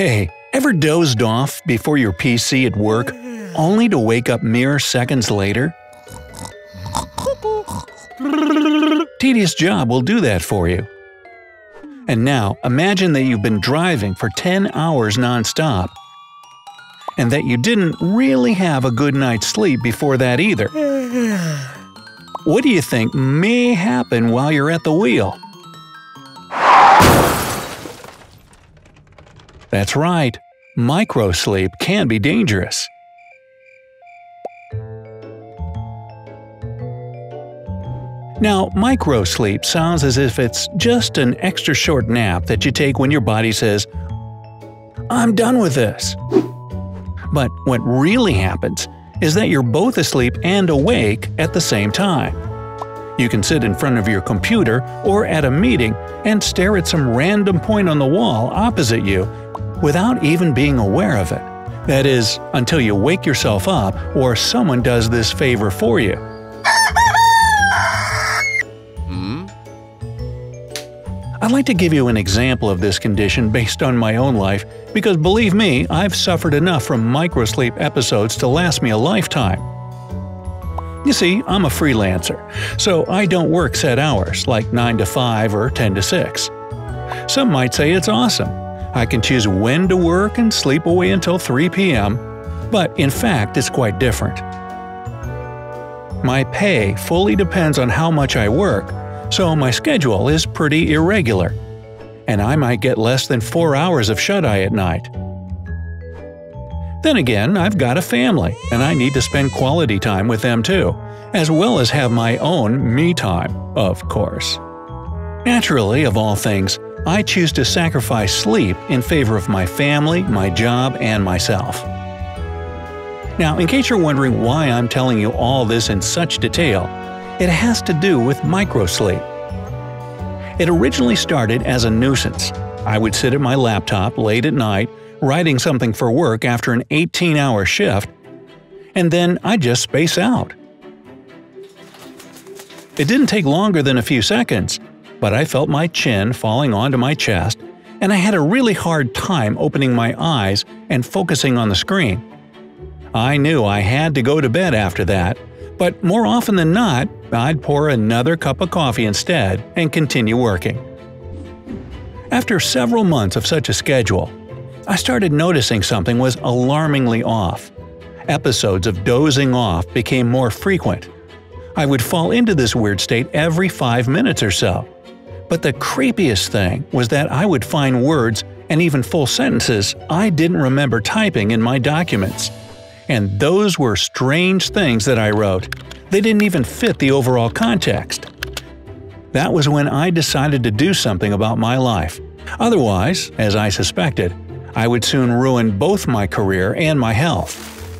Hey, ever dozed off before your PC at work, only to wake up mere seconds later? Tedious job will do that for you. And now, imagine that you've been driving for 10 hours non-stop, and that you didn't really have a good night's sleep before that either. What do you think may happen while you're at the wheel? That's right, microsleep can be dangerous. Now, microsleep sounds as if it's just an extra short nap that you take when your body says, "I'm done with this." But what really happens is that you're both asleep and awake at the same time. You can sit in front of your computer or at a meeting and stare at some random point on the wall opposite you without even being aware of it. That is, until you wake yourself up or someone does this favor for you. I'd like to give you an example of this condition based on my own life because, believe me, I've suffered enough from microsleep episodes to last me a lifetime. You see, I'm a freelancer, so I don't work set hours like 9 to 5 or 10 to 6. Some might say it's awesome. I can choose when to work and sleep away until 3 p.m., but in fact it's quite different. My pay fully depends on how much I work, so my schedule is pretty irregular, and I might get less than 4 hours of shut-eye at night. Then again, I've got a family, and I need to spend quality time with them too, as well as have my own me time, of course. Naturally, of all things, I choose to sacrifice sleep in favor of my family, my job, and myself. Now, in case you're wondering why I'm telling you all this in such detail, it has to do with microsleep. It originally started as a nuisance. I would sit at my laptop late at night, writing something for work after an 18-hour shift, and then I'd just space out. It didn't take longer than a few seconds, but I felt my chin falling onto my chest, and I had a really hard time opening my eyes and focusing on the screen. I knew I had to go to bed after that, but more often than not, I'd pour another cup of coffee instead and continue working. After several months of such a schedule, I started noticing something was alarmingly off. Episodes of dozing off became more frequent. I would fall into this weird state every 5 minutes or so. But the creepiest thing was that I would find words and even full sentences I didn't remember typing in my documents. And those were strange things that I wrote. They didn't even fit the overall context. That was when I decided to do something about my life. Otherwise, as I suspected, I would soon ruin both my career and my health.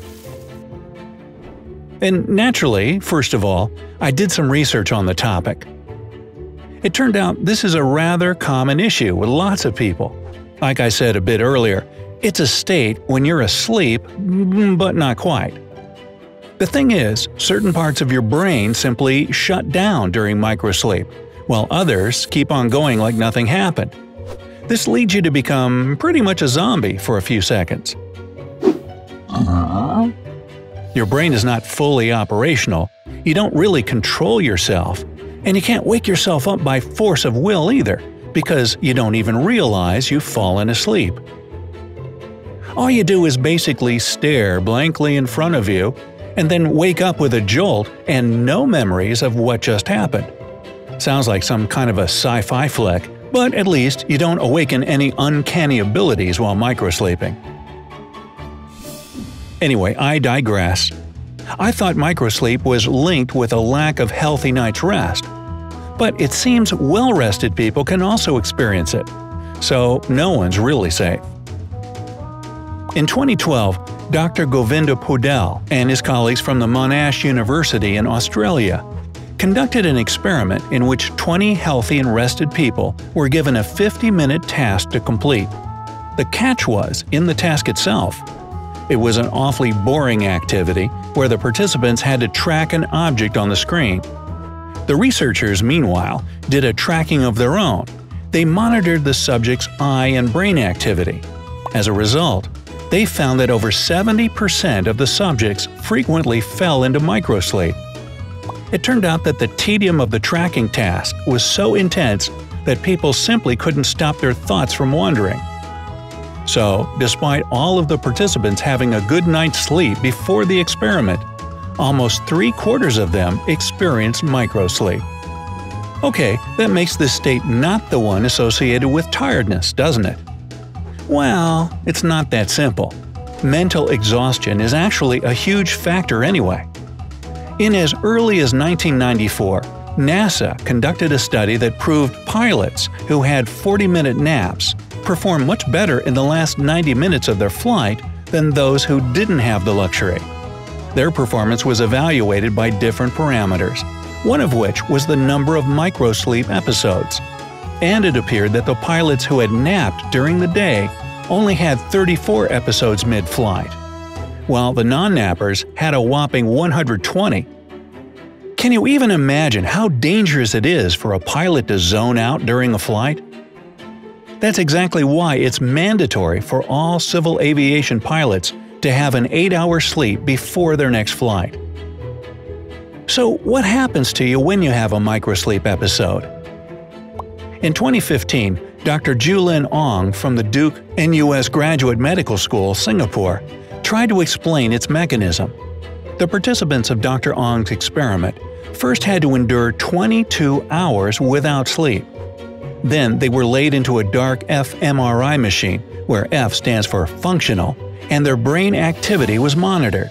And naturally, first of all, I did some research on the topic. It turned out this is a rather common issue with lots of people. Like I said a bit earlier, it's a state when you're asleep, but not quite. The thing is, certain parts of your brain simply shut down during microsleep, while others keep on going like nothing happened. This leads you to become pretty much a zombie for a few seconds. Your brain is not fully operational, you don't really control yourself, and you can't wake yourself up by force of will either, because you don't even realize you've fallen asleep. All you do is basically stare blankly in front of you, and then wake up with a jolt and no memories of what just happened. Sounds like some kind of a sci-fi flick, but at least you don't awaken any uncanny abilities while microsleeping. Anyway, I digress. I thought microsleep was linked with a lack of healthy night's rest. But it seems well-rested people can also experience it. So no one's really safe. In 2012, Dr. Govinda Podel and his colleagues from the Monash University in Australia conducted an experiment in which 20 healthy and rested people were given a 50-minute task to complete. The catch was in the task itself. It was an awfully boring activity where the participants had to track an object on the screen. The researchers, meanwhile, did a tracking of their own. They monitored the subject's eye and brain activity. As a result, they found that over 70% of the subjects frequently fell into microsleep. It turned out that the tedium of the tracking task was so intense that people simply couldn't stop their thoughts from wandering. So, despite all of the participants having a good night's sleep before the experiment, almost 3/4 of them experienced microsleep. Okay, that makes this state not the one associated with tiredness, doesn't it? Well, it's not that simple. Mental exhaustion is actually a huge factor anyway. In as early as 1994, NASA conducted a study that proved pilots who had 40-minute naps performed much better in the last 90 minutes of their flight than those who didn't have the luxury. Their performance was evaluated by different parameters, one of which was the number of microsleep episodes. And it appeared that the pilots who had napped during the day only had 34 episodes mid-flight, while the non-nappers had a whopping 120. Can you even imagine how dangerous it is for a pilot to zone out during a flight? That's exactly why it's mandatory for all civil aviation pilots to have an 8-hour sleep before their next flight. So what happens to you when you have a microsleep episode? In 2015, Dr. Julin Ong from the Duke NUS Graduate Medical School, Singapore, tried to explain its mechanism. The participants of Dr. Ong's experiment first had to endure 22 hours without sleep. Then they were laid into a dark fMRI machine, where F stands for functional, and their brain activity was monitored.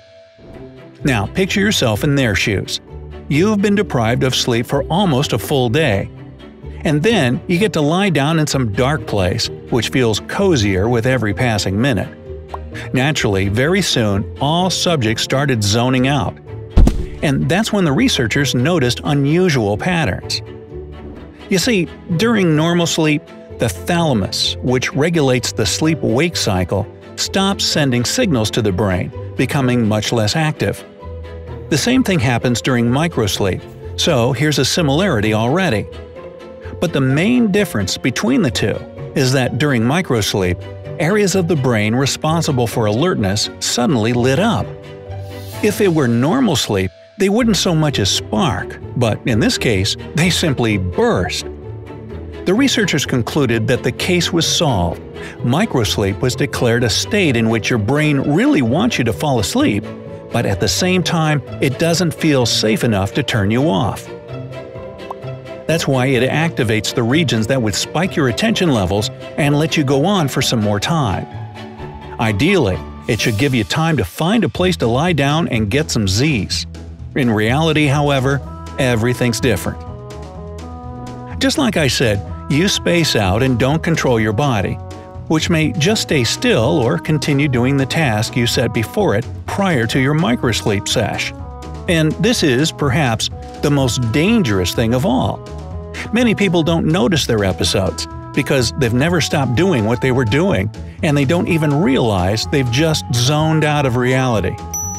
Now picture yourself in their shoes. You've been deprived of sleep for almost a full day. And then you get to lie down in some dark place, which feels cozier with every passing minute. Naturally, very soon, all subjects started zoning out. And that's when the researchers noticed unusual patterns. You see, during normal sleep, the thalamus, which regulates the sleep-wake cycle, stops sending signals to the brain, becoming much less active. The same thing happens during microsleep, so here's a similarity already. But the main difference between the two is that during microsleep, areas of the brain responsible for alertness suddenly lit up. If it were normal sleep, they wouldn't so much as spark, but in this case, they simply burst. The researchers concluded that the case was solved. Microsleep was declared a state in which your brain really wants you to fall asleep, but at the same time, it doesn't feel safe enough to turn you off. That's why it activates the regions that would spike your attention levels and let you go on for some more time. Ideally, it should give you time to find a place to lie down and get some Z's. In reality, however, everything's different. Just like I said, you space out and don't control your body, which may just stay still or continue doing the task you set before it prior to your microsleep sesh. And this is, perhaps, the most dangerous thing of all. Many people don't notice their episodes because they've never stopped doing what they were doing, and they don't even realize they've just zoned out of reality.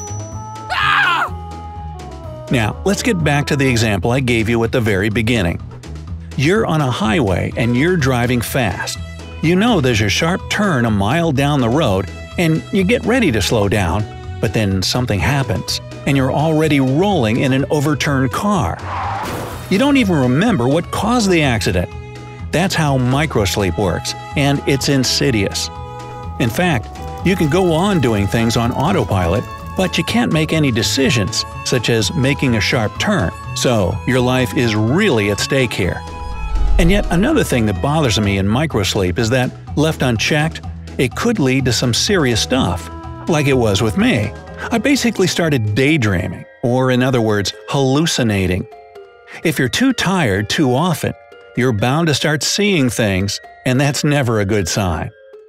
Now, let's get back to the example I gave you at the very beginning. You're on a highway and you're driving fast. You know there's a sharp turn a mile down the road, and you get ready to slow down, but then something happens, and you're already rolling in an overturned car. You don't even remember what caused the accident. That's how microsleep works, and it's insidious. In fact, you can go on doing things on autopilot, but you can't make any decisions, such as making a sharp turn, so your life is really at stake here. And yet another thing that bothers me in microsleep is that, left unchecked, it could lead to some serious stuff, like it was with me. I basically started daydreaming, or in other words, hallucinating. If you're too tired too often, you're bound to start seeing things, and that's never a good sign.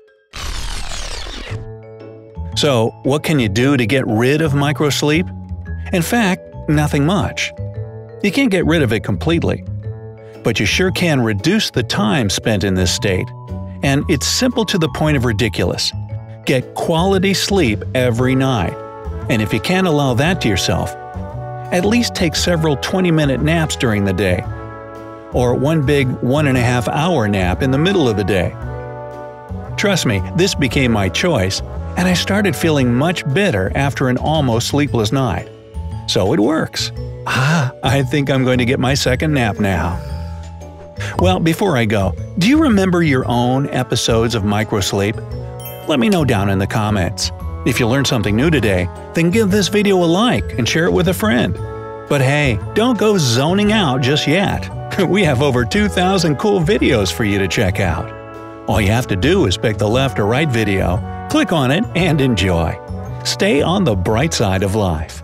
So, what can you do to get rid of microsleep? In fact, nothing much. You can't get rid of it completely, but you sure can reduce the time spent in this state. And it's simple to the point of ridiculous. Get quality sleep every night. And if you can't allow that to yourself, at least take several 20-minute naps during the day. Or one big 1.5-hour nap in the middle of the day. Trust me, this became my choice, and I started feeling much better after an almost sleepless night. So it works. I think I'm going to get my second nap now. Well, before I go, do you remember your own episodes of microsleep? Let me know down in the comments. If you learned something new today, then give this video a like and share it with a friend. But hey, don't go zoning out just yet. We have over 2,000 cool videos for you to check out. All you have to do is pick the left or right video, click on it, and enjoy. Stay on the bright side of life.